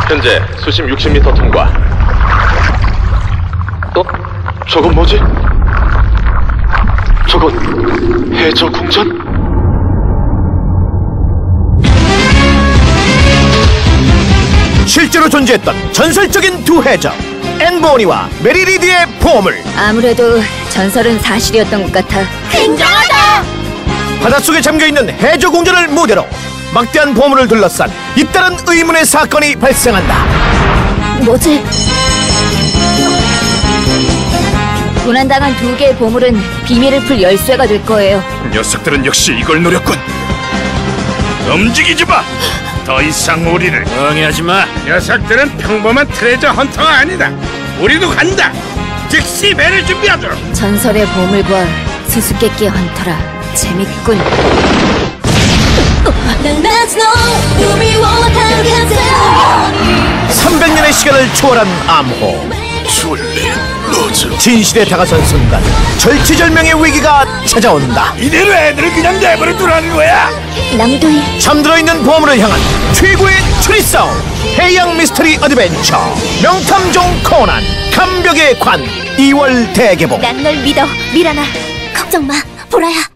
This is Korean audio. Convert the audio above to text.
현재 수심 60m 통과. 저건 뭐지? 저건 해저 궁전? 실제로 존재했던 전설적인 두 해적 앤보니와 메리리드의 보물. 아무래도 전설은 사실이었던 것 같아. 굉장하다! 바닷속에 잠겨있는 해저 궁전을 무대로 막대한 보물을 둘러싼 잇따른 의문의 사건이 발생한다. 뭐지? 도난당한 두 개의 보물은 비밀을 풀 열쇠가 될 거예요. 녀석들은 역시 이걸 노렸군. 움직이지 마. 더 이상 우리를 방해하지 마. 녀석들은 평범한 트레저 헌터가 아니다. 우리도 간다. 즉시 배를 준비하도록. 전설의 보물과 수수께끼 헌터라 재밌군. 300년의 시간을 초월한 암호. 졸리 로즈. 진실에 다가선 순간 절체절명의 위기가 찾아온다. 이대로 애들을 그냥 내버려 두라는 거야. 남도희 잠들어있는 보물을 향한 최고의 추리 싸움. 해양 미스터리 어드벤처 명탐정 코난 감벽의 관 2월 대개봉. 난 널 믿어, 미라나. 걱정 마, 보라야.